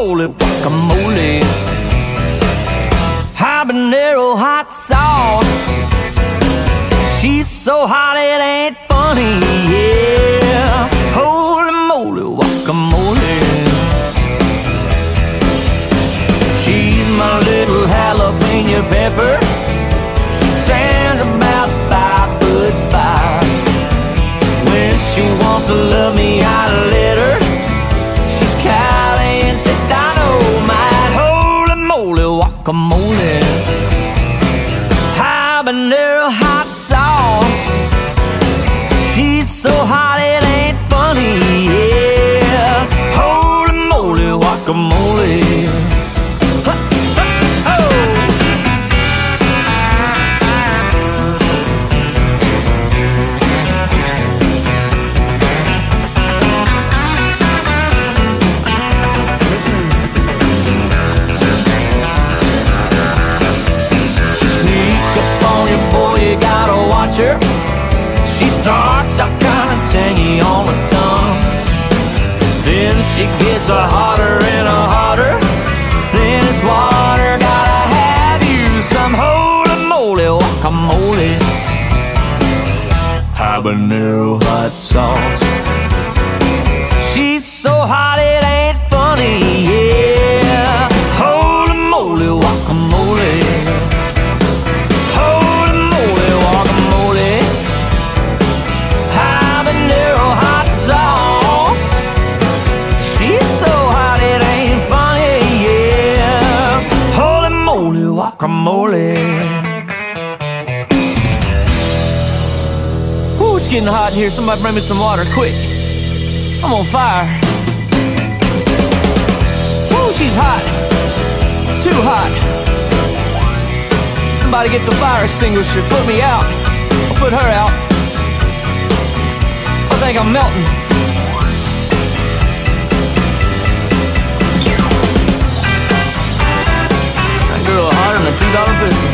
moly, guacamole. Habanero hot sauce. She's so hot it ain't funny, yeah. Holy moly, guacamole. She's my little jalapeno pepper. She stands about 5'5". When she wants to love me, I let her. She's caliente dynamite. Holy moly, guacamole. Habanero hot sauce. She's so hot it ain't funny, yeah. Holy moly, guacamole. She starts out kinda tangy on the tongue. Then she gets a hotter and a hotter. Then it's water, gotta have you some holy moly, guacamole. Habanero hot sauce. She's so hot it ain't funny, yeah. Holy moly, guacamole. Guacamole. Ooh, it's getting hot in here. Somebody bring me some water, quick. I'm on fire. Ooh, she's hot. Too hot. Somebody get the fire extinguisher. Put me out. I'll put her out. I think I'm melting. $2 business.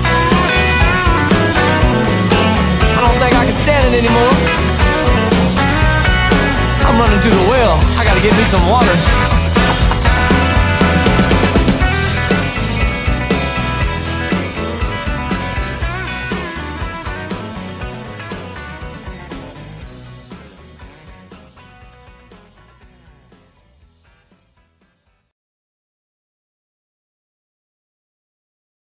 I don't think I can stand it anymore. I'm running to the well. I gotta get me some water.